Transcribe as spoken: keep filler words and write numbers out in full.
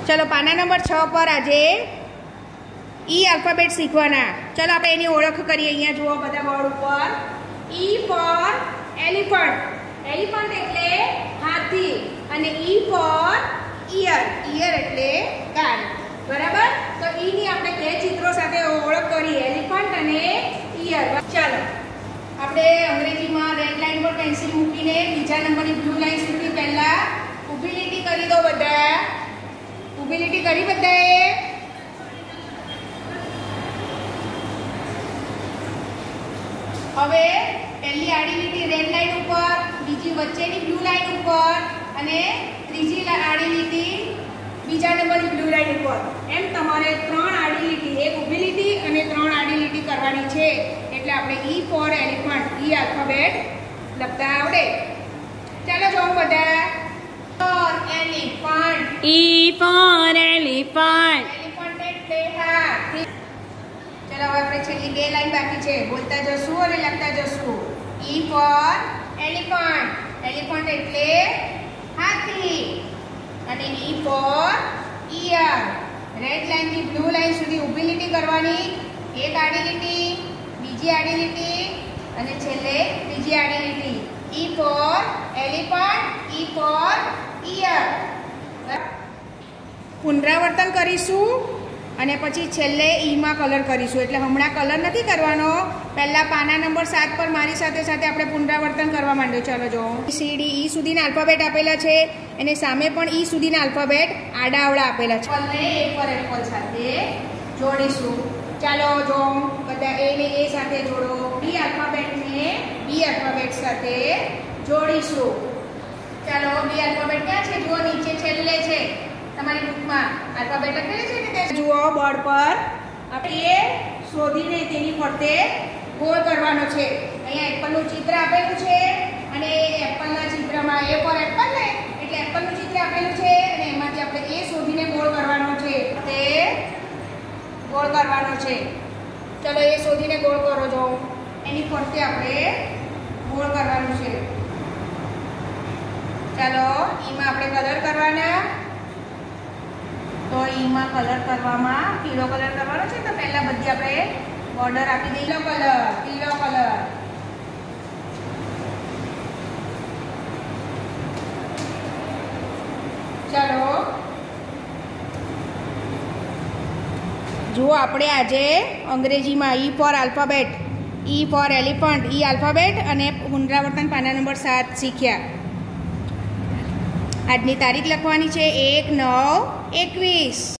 चलो पाना नंबर छ पर आज ई अल्फाबेट सीखवाना। चलो आप एनी ओळख करिए। अहींया जुओ बधा बोर्ड पर ई फॉर एलिफंट। एलिफंट एटले हाथी અને ई फॉर ईयर। ईयर एटले कान। बराबर। तो ई ની આપણે બે ચિત્રો સાથે ઓળખ કરી એલિફન્ટ અને ઈયર। ચાલો આપણે અંગ્રેજીમાં રેડ લાઈન પર પેન્સિલ મૂકીને બીજા નંબરની બ્લુ લાઈન સુધી પહેલા ઊભી લીટી કરી દો બધા। ઊભી લીટી કરી બધાએ? હવે પહેલી આડી લીટી રેડ લાઈન ઉપર, બીજી વચ્ચેની બ્લુ લાઈન ઉપર અને ત્રીજી આડી લીટી બીજા નંબરની બ્લુ લાઈન ઉપર। એમ તમારે ત્રણ આડી લીટી, એક ઊભી લીટી અને ત્રણ આડી લીટી કરવાની છે। એટલે આપણે E for elephant, E alphabet લખતા આવડે। ચાલો જોઉં બધા। For elephant. E for elephant. Elephant એટલે હાથી। चलो હવે આપણે છેલ્લી બે લાઈન બાકી છે, બોલતા જશું અને લખતા જશું। ઈ ફોર એલિફન્ટ। એલિફન્ટ એટલે હાથી અને E for ear. Red line થી બ્લુ લાઈન સુધી ઊભી લીટી કરવાની, એક આડી લીટી, બીજી આડી લીટી અને છેલ્લે ત્રીજી આડી લીટી। E for elephant, E for ear. પુનરાવર્તન કરીશું અને પછી છેલ્લે ઈમાં કલર કરીશું। એટલે હમણાં કલર નથી કરવાનો, પહેલા પાના નંબર સાત પર મારી સાથે સાથે આપણે પુનરાવર્તન કરવા માંડ્યો। ચાલો જો સી ડી ઈ સુધીના આલ્ફાબેટ આપેલા છે અને સામે પણ ઈ સુધીના આલ્ફાબેટ આડાઅવળા આપેલા છે। એપલને એ પર એપલ સાથે જોડીશું। ચાલો જો બધા એ ને એ સાથે જોડો, બી આલ્ફાબેટને બી આલ્ફાબેટ સાથે જોડીશું। ચાલો બી આલ્ફાબેટ ક્યાં છે? જુઓ નીચે છેલ્લે છે તમારી બુકમાં આલ્ફાબેટ લખેલી છે ને તે જુઓ બોર્ડ પર। આપણે એ શોધીને તેની ફરતે ગોળ કરવાનો છે। અહીંયા એપલનું ચિત્ર આપેલું છે અને એપલના ચિત્રમાં એ ફોર એપલ ને એટલે એપલનું ચિત્ર આપેલું છે અને એમાંથી આપણે એ શોધીને ગોળ કરવાનો છે, તે ગોળ કરવાનો છે। ચલો એ શોધીને ગોળ કરો જો, એની ફરતે આપણે ગોળ કરવાનું છે। ચાલો ઈમાં આપણે કલર કરવાના। तो ईमा कलर करवामा पीळो कलर करवानो छे। तो पहला बधी आपणे बॉर्डर आपी दઈએ। पीळो कलर, पीळो कलर। चलो जुओ आपणे आजे अंग्रेजीमां E for alphabet, E for elephant, E alphabet अने पुनरावर्तन पाना नंबर सात शीख्या। આજની તારીખ લખવાની છે એક નવ એકવીસ।